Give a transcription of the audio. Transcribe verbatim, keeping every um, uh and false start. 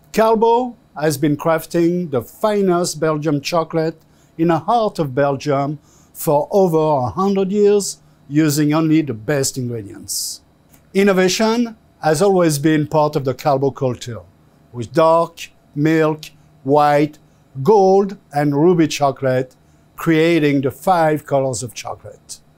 Callebaut has been crafting the finest Belgian chocolate in the heart of Belgium for over a hundred years, using only the best ingredients. Innovation has always been part of the Callebaut culture, with dark, milk, white, gold, and ruby chocolate, creating the five colors of chocolate.